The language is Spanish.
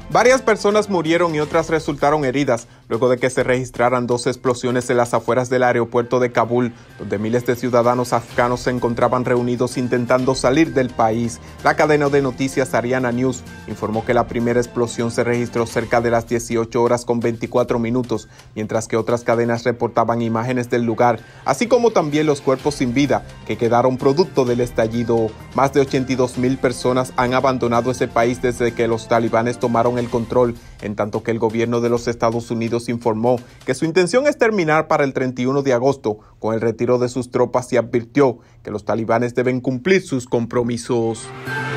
Varias personas murieron y otras resultaron heridas luego de que se registraran dos explosiones en las afueras del aeropuerto de Kabul, donde miles de ciudadanos afganos se encontraban reunidos intentando salir del país. La cadena de noticias Ariana News informó que la primera explosión se registró cerca de las 18 horas con 24 minutos, mientras que otras cadenas reportaban imágenes del lugar, así como también los cuerpos sin vida que quedaron producto del estallido. Más de 82,000 personas han abandonado ese país desde que los talibanes tomaron el control, en tanto que el gobierno de los Estados Unidos informó que su intención es terminar para el 31 de agosto con el retiro de sus tropas y advirtió que los talibanes deben cumplir sus compromisos.